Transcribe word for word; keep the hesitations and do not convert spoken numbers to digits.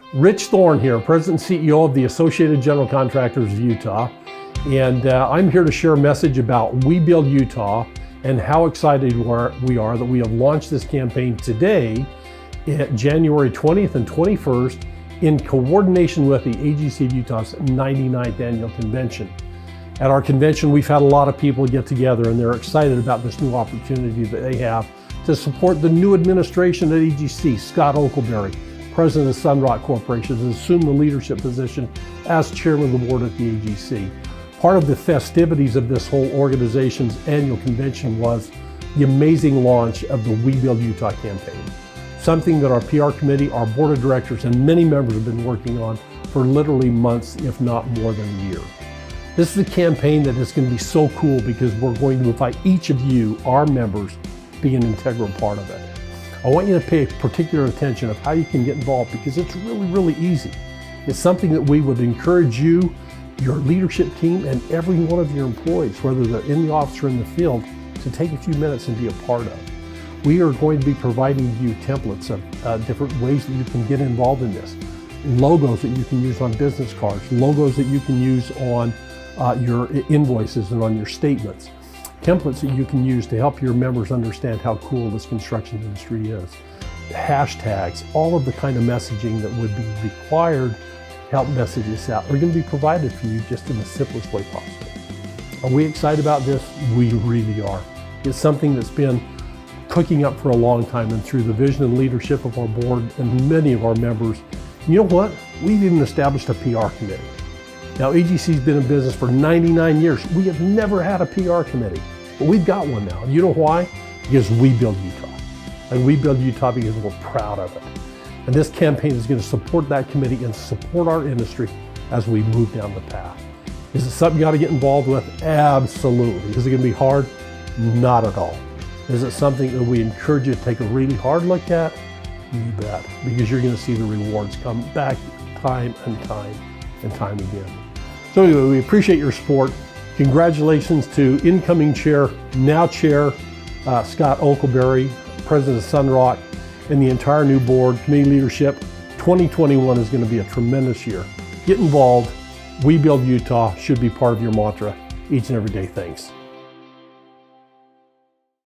Rich Thorne here, President and C E O of the Associated General Contractors of Utah. And uh, I'm here to share a message about We Build Utah and how excited we are that we have launched this campaign today, January twentieth and twenty-first, in coordination with the A G C of Utah's ninety-ninth Annual Convention. At our convention, we've had a lot of people get together and they're excited about this new opportunity that they have to support the new administration at A G C. Scott Oakleberry, President of Sunrock Corporation, has assumed the leadership position as Chairman of the Board at the A G C. Part of the festivities of this whole organization's annual convention was the amazing launch of the We Build Utah campaign, something that our P R committee, our board of directors, and many members have been working on for literally months, if not more than a year. This is a campaign that is going to be so cool because we're going to invite each of you, our members, to be an integral part of it. I want you to pay particular attention of how you can get involved because it's really, really easy. It's something that we would encourage you, your leadership team, and every one of your employees, whether they're in the office or in the field, to take a few minutes and be a part of. We are going to be providing you templates of uh, different ways that you can get involved in this. Logos that you can use on business cards, logos that you can use on uh, your invoices and on your statements, templates that you can use to help your members understand how cool this construction industry is, hashtags, all of the kind of messaging that would be required to help message this out are going to be provided for you just in the simplest way possible. Are we excited about this? We really are. It's something that's been cooking up for a long time, and through the vision and leadership of our board and many of our members, you know what? We've even established a P R committee. Now, A G C's been in business for ninety-nine years. We have never had a P R committee, but we've got one now. You know why? Because we build Utah. And we build Utah because we're proud of it. And this campaign is going to support that committee and support our industry as we move down the path. Is it something you ought to get involved with? Absolutely. Is it going to be hard? Not at all. Is it something that we encourage you to take a really hard look at? You bet, because you're going to see the rewards come back time and time and time again. So anyway, we appreciate your support. Congratulations to incoming chair, now chair, uh, Scott Oakleberry, President of Sunrock, and the entire new board, committee leadership. twenty twenty-one is going to be a tremendous year. Get involved. We Build Utah should be part of your mantra each and every day. Thanks.